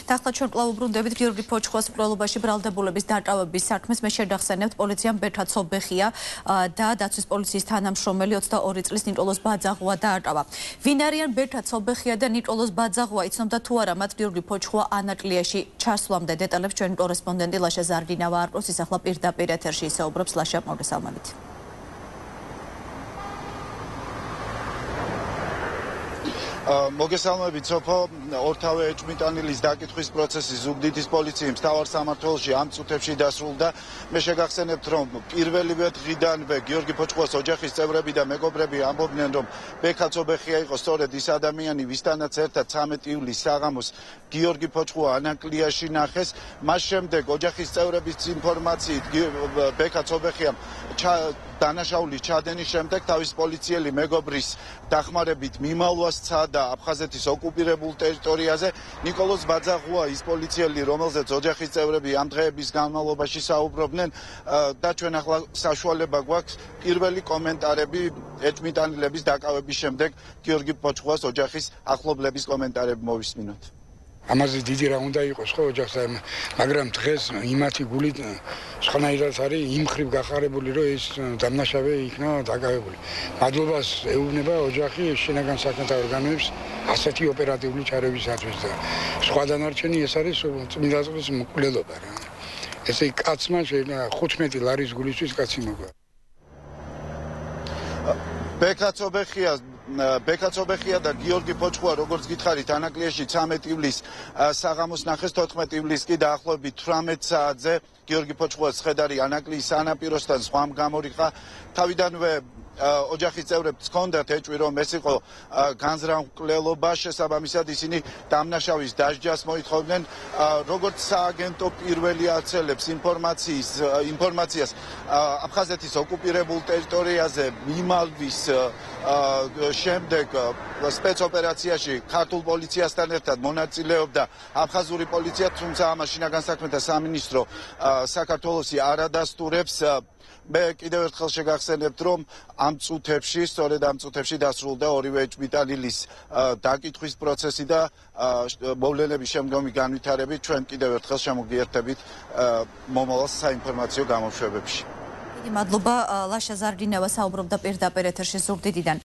Daxla ჩვენ კვლავ უბრუნდებით გიორგი ფოჩხუას მკვლელობაში ბრალდებულების დაკავების საქმეს. მე შედახსენებთ, პოლიციამ ბერთა ცობეხია და დაცვის პოლიციის თანამშრომელი 22 წლის ნიკოლოზ ბაძაღვა დააკავა. ვინ არიან ბერთა ცობეხია და ნიკოლოზ ბაძაღვა, იცნობდა თუ არა მათ გიორგი ფოჩხუა ანაკლიაში ჩასვლამდე? დეტალებს ჩვენი კორესპონდენტი ლაშა ზარდინავა არყოს, ის ახლა პირდაპირ ეთერში ისაუბრებს. ლაშა, მოგესალმებით. მოგესალმებით სოფო. ორთავე ეჭვმიტანილის დაკითხვის პროცესი ზუგდიდის პოლიციის მთავარ სამმართველოში ამ წუთებში დასრულდა. მე შეგახსენებთ, რომ პირველივე დღიდანვე გიორგი ფოჩხუას ოჯახის წევრები და მეგობრები ამბობდნენ, რომ ბექა ცობეხია იყო სწორედ ის ადამიანი, ვისთანაც ერთად 13 ივლისს საღამოს გიორგი ფოჩხუა ანაკლიაში ნახეს. მას შემდეგ ოჯახის წევრების ინფორმაციით ბექა ცობეხიამ დანაშაულის ჩადენის შემდეგ თავის პოლიციელი მეგობრის დახმარებით მიმალვას სცადა აფხაზეთის ოკუპირებულ ტერიტორიაზე. ნიკოლოზ ბაძაღვა ის პოლიციელი, რომელზეც ოჯახის წევრები ამ დღეების განმავლობაში საუბრობდნენ და ჩვენ ახლა საშუალება გვაქვს პირველი კომენტარები ეჭვმიტანილების დაკავების შემდეგ გიორგი ფოჩხუას ოჯახის ახლობლების კომენტარები მოვისმინოთ. ამაზე დიდი რა უნდა იყოს ხო ოჯახსა, მაგრამ დღეს იმათი გული სხვანაირად არის იმ ხრივ გახარებული, რომ ეს დამნაშავე იქნა დაკავებული. მადლობას ეუბნება ოჯახი შინაგან საქმეთა ორგანოებს ასეთი ოპერატიული ჩარევისათვის და სხვა დანარჩენი ეს არის წმინდა წყლის მკვლელობა რა. ესე კაცმა 15 ლარის გულისთვის კაცი მოგვა. ბექა ცობეხია და გიორგი ფოჩხუა, როგორც გითხარით, ანაკლიაში 13 ივლისს საღამოს ნახეს, 14 ივლისს კი დაახლოებით 18 საათზე გიორგი ფოჩხუას ხედარი ანაკლიის სანაპიროსთან სხვამ გამორიყა. თავიდანვე ოჯახის წევრებს ჰქონდათ ეჭვი, რომ ეს იყო განზრახ-მკვლელობა, შესაბამისად ისინი დამნაშავის დასჯას მოითხოვდნენ. როგორც სააგენტო პირველი აცელებს ინფორმაციას აფხაზეთის ოკუპირებულ ტერიტორიაზე მიმალვის შემდეგ სპეცოპერაციაში ქართულ პოლიციასთან ერთად მონაწილეობდა აფხაზური პოლიცია, თუმცა ამას შინაგან საქმეთა სამინისტრო საქართველოსი არ ადასტურებს. მე კიდევ ერთხელ შეგახსენებთ, რომ სწორედ ამ წუთებში დასრულდა ორივე ეჭვმიტანილის დაკითხვის პროცესი და მოვლენების შემდგომი განვითარებით ჩვენ კიდევ ერთხელ შემოგიერთებით მომავალ საინფორმაციო გამოშვებებში. დიდი მადლობა. ლაშა ზარდინავა საუბრობდა პირდაპირ ეთერში ზუგდიდიდან.